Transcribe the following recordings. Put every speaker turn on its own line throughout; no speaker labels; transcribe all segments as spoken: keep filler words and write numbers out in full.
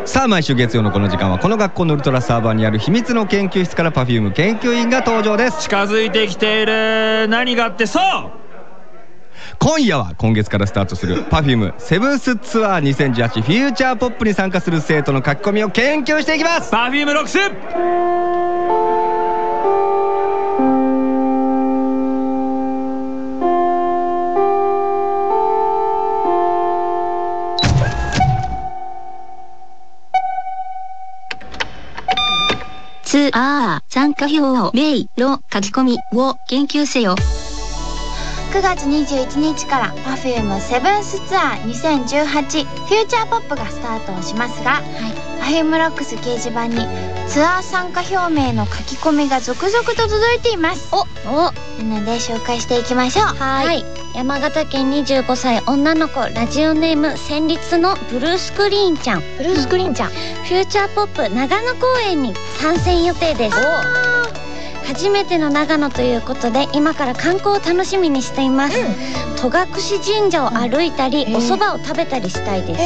さあ毎週月曜のこの時間はこの学校のウルトラサーバーにある秘密の研究室から Perfume 研究員が登場です。
近づいてきている。何があって、そう
今夜は今月からスタートする Perfume セブンスツアーにせんじゅうはちフューチャーポップに参加する生徒の書き込みを研究していきます。
Perfume ロックス。
ツアー参加表名の書き込みを研究せよ。
くがつにじゅういちにちから Perfume セブンスツアーにせんじゅうはちフューチャーポップがスタートをしますが、はい、Perfume ロックス掲示板にツアー参加表明の書き込みが続々と届いています。おおなので紹介していきましょう。
はい、はい、山形県にじゅうごさい女の子、ラジオネーム旋律のブルースクリーンちゃん。ブルースクリーンちゃん、フューチャーポップ長野公演に参戦予定です。初めての長野ということで今から観光を楽しみにしています。戸隠神社を歩いたり、うん、お蕎麦を食べたりしたいです。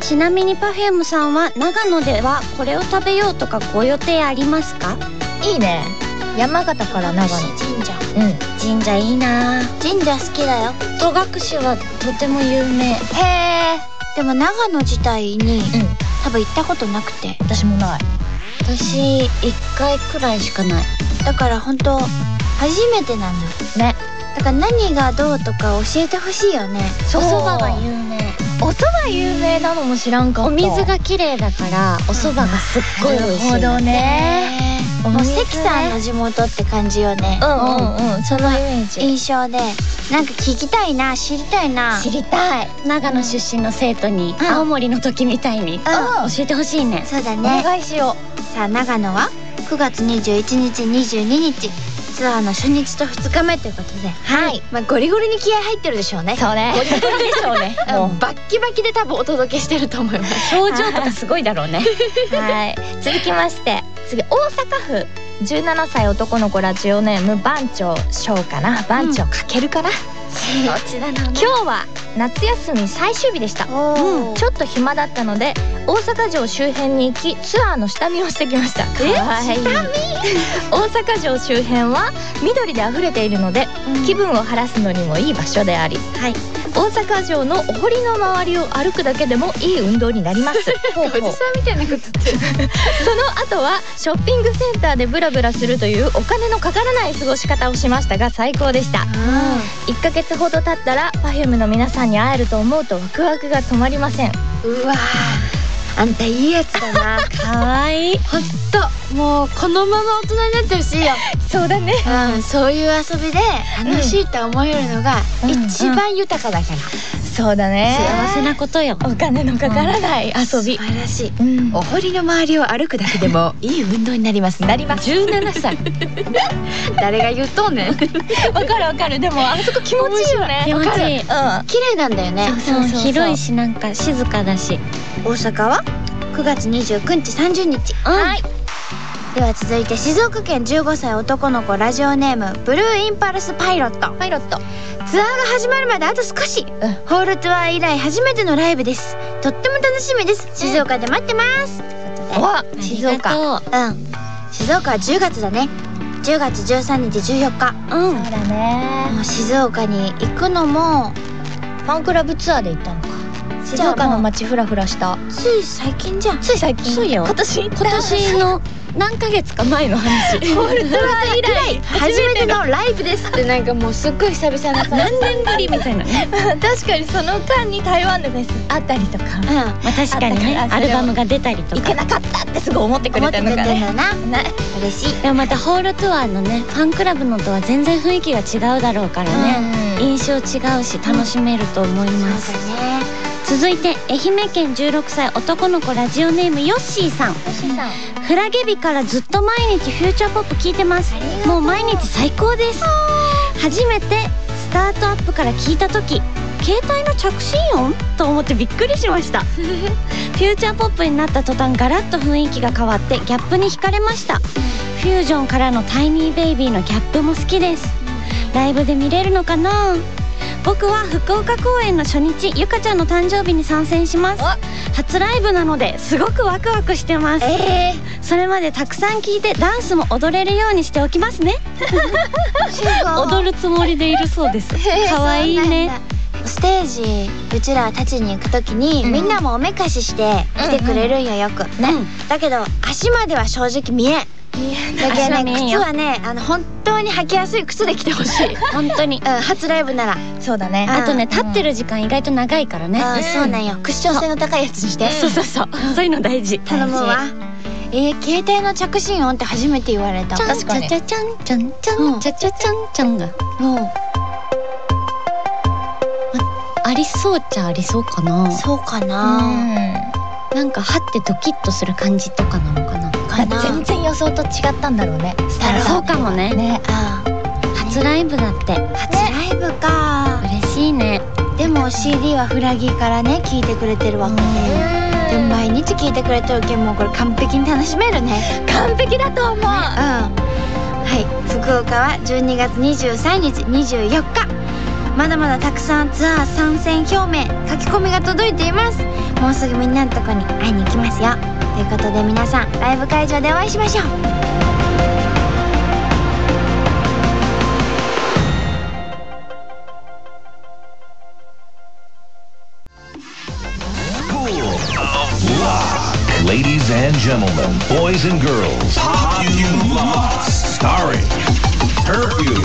ちなみに Perfume さんは長野ではこれを食べようとかご予定ありますか？
いいね。山形から長野
神社、
うん、神社いいな。
神社好きだよ。
戸隠はとても有名。へ
え。でも長野自体に、うん、多分行ったことなくて。
私もない。
私いっかいくらいしかない。
だから本当初めてなんだね。だから何がどうとか教えてほしいよね。
お蕎麦が有名。
お蕎麦有名なのも知らんかった。
お水が綺麗だからお蕎麦がすっごい美味しい。
なるほどね。
もう関さんの地元って感じよね。
うんうんうん。そのイメージ
印象でなんか聞きたいな、知りたいな。
知りたい。長野出身の生徒に青森の時みたいに教えてほしいね。
そうだね。
お願いしよ
う。さあ長野はくがつにじゅういちにちにじゅうににちツアーの初日とふつかめということで、
はい、まあゴリゴリに気合入ってるでしょうね。
そうね。
ゴリゴリでしょうね。もうバッキバキで多分お届けしてると思います。
表情とかすごいだろうね。
はい。続きまして次大阪府じゅうななさい男の子、ラジオネーム番長翔かな、番長かけるかな。
どっちだろうね。
今日は夏休み最終日でした。うん、ちょっと暇だったので大阪城周辺に行きツアーの下見をしてきました。
え、下見？
大阪城周辺は緑で溢れているので、うん、気分を晴らすのにもいい場所であり、はい、大阪城のお堀の周りを歩くだけでもいい運動になります。
おじさんみたいなこと言ってる。
その後はショッピングセンターでブラブラするというお金のかからない過ごし方をしましたが最高でした。うん、いっかげつほど経ったら Perfume の皆さんに会えると思うとワクワクが止まりません。
うわー、あんたいいやつだな。
かわいい。
ほんともうこのまま大人になってほしいよ。
そうだね。
うん、そういう遊びで楽しいと思えるのが一番豊かだから。
そうだね。
幸せなことよ。
お金のかからない遊び。
素晴らしい。お堀の周りを歩くだけでもいい運動になります。
なります。
じゅうななさい。
誰が言っとんねん。
わかるわかる。でもあそこ気持ちいいよね。
気持ちいい。
うん。綺麗なんだよね。
そうそう。広いしなんか静かだし。
大阪はくがつにじゅうくにちさんじゅうにち。はい。では続いて静岡県じゅうごさい男の子、ラジオネームブルーインパルスパイロット。
パイロット。
ツアーが始まるまであと少し、うん、ホールツアー以来初めてのライブです。とっても楽しみです。静岡で待ってます。
わ、静岡。
うん。静岡はじゅうがつだね。じゅうがつじゅうさんにちじゅうよっか。
うん。そうだね。
もう静岡に行くのも
ファンクラブツアーで行ったのか。静岡の街フラフラした。
つい最近じゃん。
つい最近。
そうよ。
今年
今年の何ヶ月か前の話。
ホールツアー以来初めてのライブですってなんかもうすっごい久々な感じ。
何年ぶりみたいなね。
確かにその間に台湾でフェスあったりとか。うん。ま
あ確かにね、アルバムが出たりとか。
行けなかったってすごい思ってくれたのかね。
ね。嬉しい。
でもまたホールツアーのね、ファンクラブのとは全然雰囲気が違うだろうからね。印象違うし楽しめると思います。
そうだね。
続いて愛媛県じゅうろくさい男の子、ラジオネームヨッシーさん。ヨッシーさん。フラゲ日からずっと毎日フューチャーポップ聞いてます。もう毎日最高です。初めてスタートアップから聞いた時、携帯の着信音と思ってびっくりしました。フューチャーポップになった途端ガラッと雰囲気が変わってギャップに惹かれました。フュージョンからのタイニーベイビーのギャップも好きです。ライブで見れるのかな。 僕は福岡公演の初日ゆかちゃんの誕生日に参戦します。初ライブなのですごくワクワクしてます。えー、それまでたくさん聴いてダンスも踊れるようにしておきますね。踊るつもりでいるそうです。可愛いね。
ステージうちら立ちに行くときに、うん、みんなもおめかしして来てくれるんよよく、ね、うん、だけど足までは正直見えん。だけどね、靴はね、あの本当に履きやすい靴で来てほしい。本当に、うん、初ライブなら。そうだね。
あとね、立ってる時間意外と長いからね。
あ、そうなんよ。クッション性の高いやつにして。
そうそうそう。そういうの大事。
頼むわ。えー、携帯の着信音って初めて言われた。
確かに。チャチャチャンチャンチャンチャチャチャンチャンが。もう。ありそうっちゃありそうかな。
そうかな。
なんかはってドキッとする感じとかなのかな。
全然予想と違ったんだろうね。
そうかもね。ね、あ、初ライブだって。
初ライブか。
嬉しいね。
でも シーディー はフラギからね聞いてくれてるわけで。でも毎日聞いてくれてるけんもうこれ完璧に楽しめるね。
完璧だと思う。うん。
はい。福岡はじゅうにがつにじゅうさんにち、にじゅうよっか。まだまだたくさんツアー参戦表明書き込みが届いています。もうすぐみんなのとこに会いに行きますよ。ということで皆さんライブ会場でお会いしましょう。
Ladies and gentlemen, boys and girls, Pop You Lost, starring Perfume.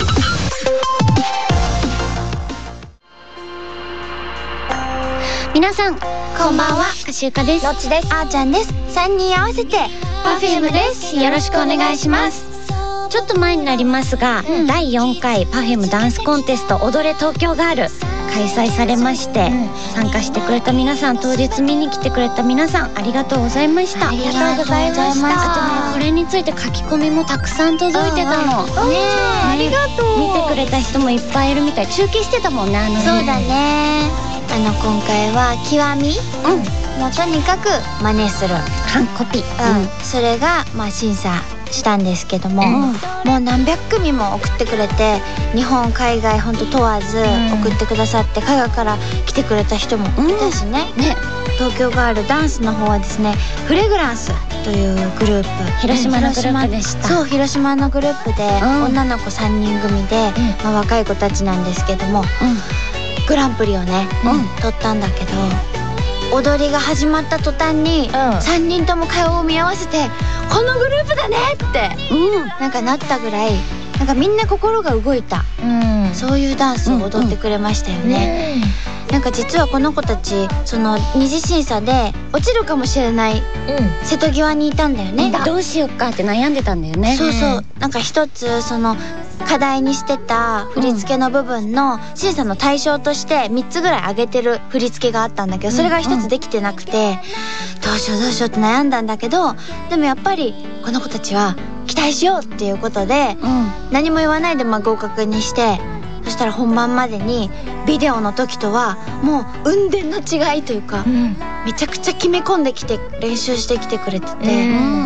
皆さんこんばんは、かしゆかです。
のっちです。
あーちゃんです。さんにん合わせて
Perfume です。よろしくお願いします。ちょっと前になりますが、うん、だいよんかい Perfume ダンスコンテスト踊れ東京ガール開催されまして、うん、参加してくれた皆さん、当日見に来てくれた皆さん、ありがとうございました。
ありがとうございました。
あとね、これについて書き込みもたくさん届いてたの。ね
え、ありがとう。
見てくれた人もいっぱいいるみたい。中継してたもんね、あのね。
そうだね。あの今回は極み、うん、もうとにかく真似する
完コピ、
うん、それがまあ審査したんですけども、うん、もう何百組も送ってくれて、日本海外ほんと問わず送ってくださって、海外から来てくれた人もいたしね、うん、ね、東京ガールダンスの方はですね、フレグランスというグループ、
広島のグループでした。
そう、広島のグループで、うん、女の子さんにん組で、うん、まあ、若い子たちなんですけども、うん、グランプリをね、うん、取ったんだけど、踊りが始まった途端に、うん、さんにんとも顔を見合わせて、このグループだねって、うん、なんかなったぐらい、なんかみんな心が動いた、うん、そういうダンスを踊ってくれましたよね、うんうん、なんか実はこの子たち、その二次審査で落ちるかもしれない瀬戸際にいたんだよね、
うん、どうしようかって悩んでたんだよね。
そうそう、なんか一つその課題にしてた振り付けの部分の審査の対象としてみっつぐらい上げてる振り付けがあったんだけど、それがひとつできてなくて、どうしようどうしようって悩んだんだけど、でもやっぱりこの子たちは期待しようっていうことで、うん、何も言わないでまあ合格にして、そしたら本番までにビデオの時とはもう雲泥の違いというか、うん、めちゃくちゃ決め込んできて練習してきてくれてて、うん、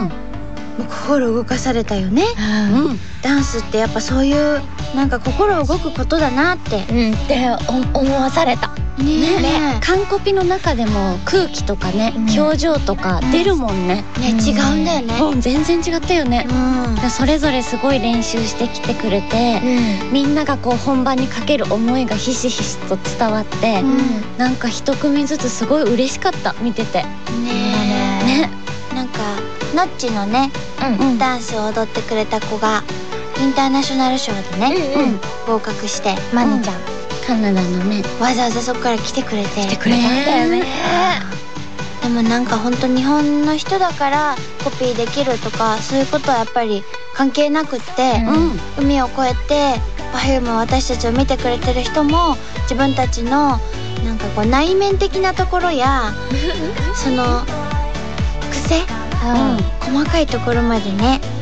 もう心動かされたよね、うん、ダンスってやっぱそういうなんか心動くことだなって、
うん、って思わされた
ね。ね、完コピの中でも空気とかね、うん、表情とか出るもんね、
うん、ね、違うんだよね、
うん、全然違ったよね、うん、それぞれすごい練習してきてくれて、うん、みんながこう本番にかける思いがひしひしと伝わって、うん、なんか一組ずつすごい嬉しかった、見ててね。
ね、なんかノッチのね、うん、ダンスを踊ってくれた子がインターナショナルショーでね、うんうん、合格して、マネちゃん、
カナダのね、
わざわざそこから来てくれて
来てくれたんだよね。
でもなんか本当日本の人だからコピーできるとかそういうことはやっぱり関係なくって、うん、海を越えて Perfume 私たちを見てくれてる人も自分たちのなんかこう内面的なところやその癖、うん、細かいところまでね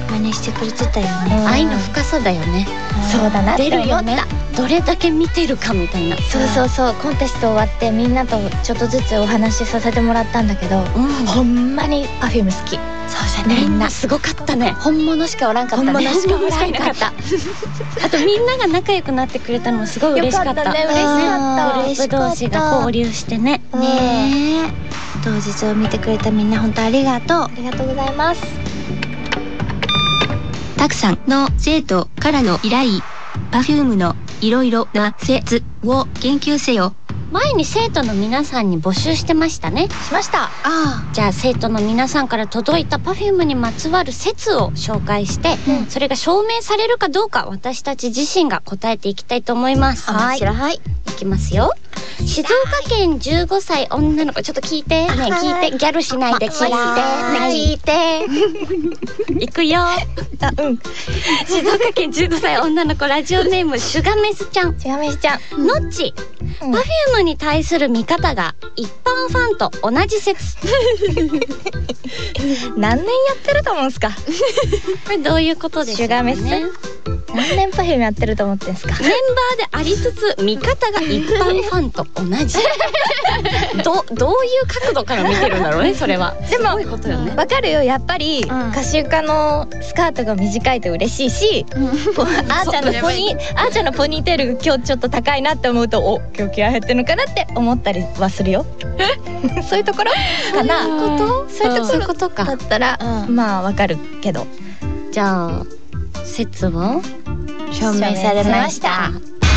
真似してくれてたよね。
愛の深さだよね。
そうだなって
出
思った。
るよね。どれだけ見てるかみたいな。
そうそうそう、コンテスト終わってみんなとちょっとずつお話しさせてもらったんだけど、
うん、
ほんまに Perfume 好き。
そうじゃね。
みんなすごかったね。
本物しかおらんかったね。
本物しかおらんかった。
あとみんなが仲良くなってくれたのもすごい嬉しかった。
よかったね、嬉しかった。
グループ同士が交流してね。
ねえ、当日を見てくれたみんな本当ありがとう。
ありがとうございます。
たくさんの生徒からの依頼。Perfume のいろいろな説を研究せよ。
前に生徒の皆さんに募集してましたね。
しました。
ああ、
じゃあ生徒の皆さんから届いた Perfume にまつわる説を紹介して、
うん、
それが証明されるかどうか私たち自身が答えていきたいと思います。
面白い。はい。
いきますよ。静岡県じゅうごさい女の子、ちょっと聞いてね、聞いて、ギャルしないで聞いてね、聞いていくよ。あ、
うん。
静岡県じゅうごさい女の子、ラジオネームシュガメスちゃん。
ちがめしちゃん。
のっち、
うん、
Perfume に対する見方が一般ファンと同じ説。
何年やってると思うんすか。
これどういうことですかね。
シュガメス何年 Perfume やってると思ってんすか。
メンバーでありつつ見方が一般ファンと同じ。どどういう角度から見てるんだろうね、それは。
でも
すごいことよね。
わかるよ、やっぱり、
うん、
カシウカのスカートが短いと嬉しいし、
うん、
あーちゃんのポニーあーちゃんのポニーテール今日ちょっと高いなって思うと、お、今日気合入ってるのかなって思ったりはするよ。そういうところかな。
そういうこと？
そういうところ
そういうことか
だったら、
うん、
まあわかるけど。
じゃあ説を
証明されました。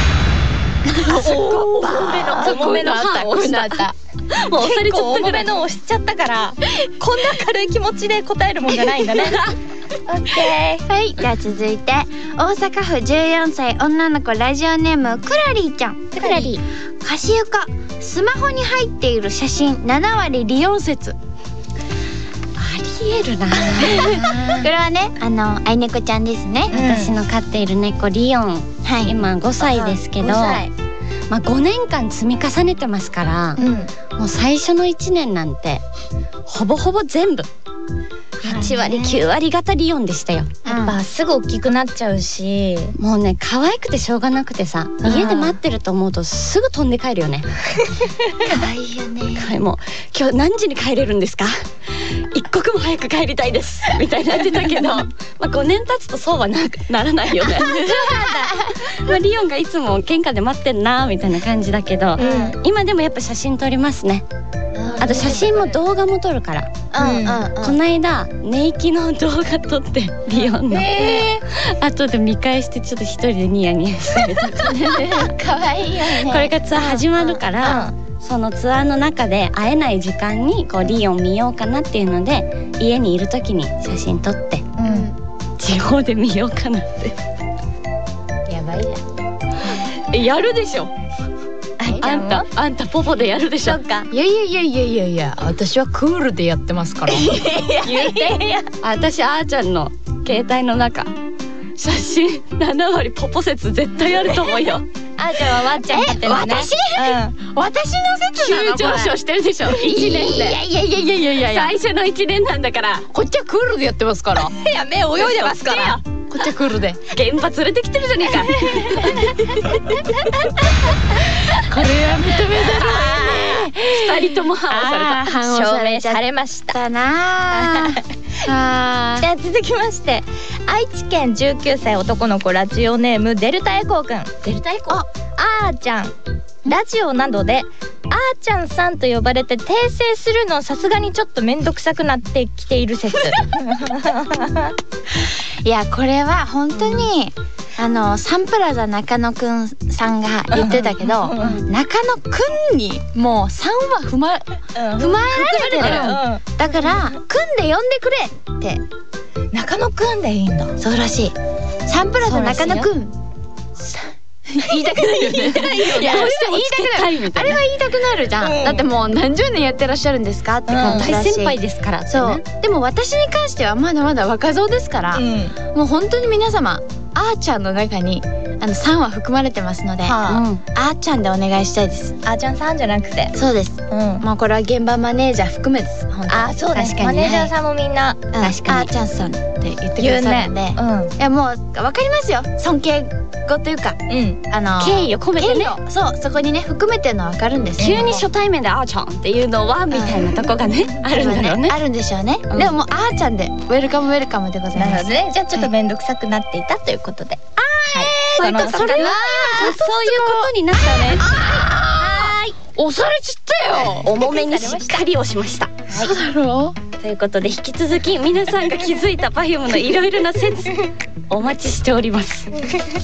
おー、重めの歯を押しちゃった。
もう押されちゃったぐらい。
結構重めの押しちゃったから、こんな軽い気持ちで答えるもんじゃないんだね。オッケー。
はい、じゃあ続いて大阪府じゅうよんさい女の子、ラジオネームクラリーちゃん。
クラリー。
カシウカ、スマホに入っている写真ななわり利用説。
ありえるな。
これはね、あの愛猫ちゃんですね。
私の飼っている猫リオン、
はい、
今ごさいですけど、まあごねんかん積み重ねてますから、
うん、
もう最初のいちねんなんてほぼほぼ全部はちわりきゅうわり型リオンでしたよ。
やっぱすぐ大きくなっちゃうし、
もうね、可愛くてしょうがなくてさ、家で待ってると思うとすぐ飛んで帰るよね。
可愛いよね。
これもう今日何時に帰れるんですか、一刻も早く帰りたいですみたいになってたけど、まあごねん経つとそうは な, ならないよね。まあリオンがいつも玄関で待ってんなみたいな感じだけど、
うん、
今でもやっぱ写真撮りますね。あと写真も動画も撮るから、
うんうんうん、
この間寝息の動画撮ってリオンの、
え
ー、後で見返してちょっと一人でニヤニヤしてみた
可愛いよね。
これからツアー始まるから、うんうん、そのツアーの中で会えない時間にこうリオン見ようかなっていうので、家にいる時に写真撮って、
うん、
地方で見ようかなって。
やばいじゃん。
え、やるでしょ。あんた、あんたポポでやるでしょ。
そうか。
いやいやいやいやいやいや、私はクールでやってますから。
言うてや。私あーちゃんの携帯の中、写真ななわりポポ説絶対あると思うよ。
あーちゃんはワンちゃん飼ってるのね。
私、うん、私の説なの。
急上昇してるでしょ。いちねんで。
いやいやいやいやいやいやいや。
最初のいちねんなんだから。
こっちはクールでやってますから。
いや、目泳いでますから。
こっちはクールで。
現場連れてきてるじゃねえか。こ
れは認めざるを得ね
え。二人とも反応された。
反応されされました
だなあ。
じゃあ続きまして、愛知県じゅうきゅうさい男の子、ラジオネームデルタエコーくん。
デルタエコー。
あーちゃん、ラジオなどであーちゃんさんと呼ばれて訂正するのさすがにちょっとめんどくさくなってきている説。
いや、これは本当にあのサンプラザ中野くんさんが言ってたけど、中野くんにもうさんは踏ま、踏まえられてる、うん、だからくんで呼んでくれって。
中野くんでいいんだ。
そうらしい。サンプラザ中野くん。言いたくないよね。いや、どうしても言いたくない。あれは言いたくなるじゃん、うん、だってもう何十年やってらっしゃるんですかって感じだし、
大先輩ですからってね。
そう。でも私に関してはまだまだ若造ですから、うん、もう本当に皆様あーちゃんの中にあのさんは含まれてますので、
は
あーちゃんでお願いしたいです。
あーちゃんさんじゃなくて、
そうです。
うん、
もうこれは現場マネージャー含めです。本当に。
あ、そうです。マネージャーさんもみんな
確かにあーちゃんさんって言ってくださるんで、
うん、
いやもうわかりますよ。尊敬語というか、
うん、
あの
敬意を込めてね。
そう、そこにね含めてるのわかるんです。
急に初対面であーちゃんっていうのはみたいなとこがねあるんだろうね。
あるんでしょうね。でももうあーちゃんでウェルカムウェルカムでございます。
なるほどね。じゃあちょっと面倒くさくなっていたということで。
そういうこと、それはそういうことになったね。はーい。押されちったよ。重めにしっかり押しました。
そうだろう。
ということで引き続き皆さんが気づいた Perfume のいろいろな説お待ちしております。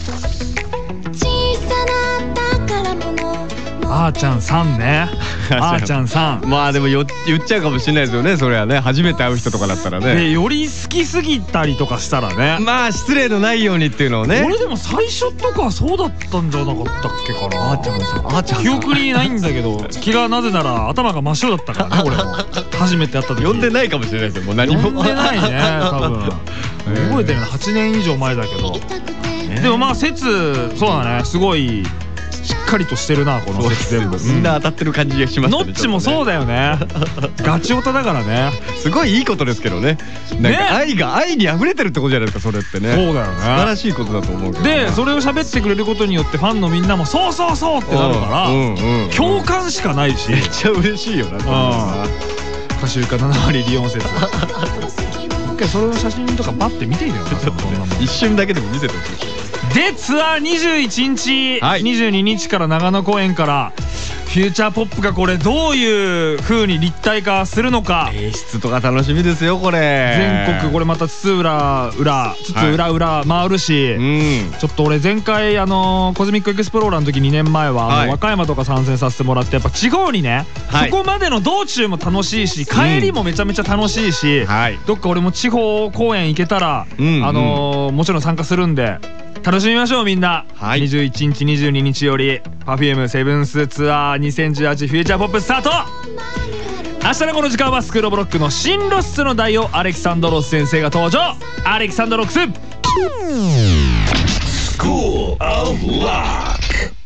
あーちゃんさんね。あーちゃんさん。
まあでもよ言っちゃうかもしれないですよね。それはね、初めて会う人とかだったらね。
でより好きすぎたりとかしたらね。
まあ失礼のないようにっていうのをね。
俺でも最初とかそうだったんじゃなかったっけかな。
あーちゃんさん、あーちゃん
記憶にないんだけど、気がなぜなら頭が真っ白だったからね。俺も初めて会った時。
呼んでないかもしれないですよ。もう何も
呼んでないね。多分覚えてるのはちねん以上前だけど。でもまあ説そうだね。すごいしっかりとしてるな、この説全部。
みんな当たってる感じがしますね。
ノッチもそうだよね。ガチオタだからね。
すごいいいことですけどね。なんか愛が愛に溢れてるってことじゃないですか、それってね。
そうだよね。
素晴らしいことだと思うけど。
でそれを喋ってくれることによってファンのみんなもそうそうそうってなるから共感しかないし、
めっちゃ嬉しいよな。
歌集かななわり利音説。それの写真とかバッて見てみよう。
一瞬だけでも見せてほしい。
でツアーにじゅういちにち、
はい、
にじゅうににちから長野公演からフューチャーポップがこれどういう風に立体化するのか。
演出とか楽しみですよこれ。
全国これまた津々浦々津々浦々回るし、はい、ちょっと俺前回あのコズミックエクスプローラーの時にねんまえは、はい、和歌山とか参戦させてもらってやっぱ地方にね、はい、そこまでの道中も楽しいし帰りもめちゃめちゃ楽しいし、うん、どっか俺も地方公演行けたら、うん、あのー、もちろん参加するんで。楽しみましょうみんな、はい、にじゅういちにちにじゅうににちより Perfume セブンスツアーにせんじゅうはちフューチャーポップスタート。明日のこの時間はスクールオブロックの新ロッスの代表アレキサンドロス先生が登場。アレキサンドロックス School of Rock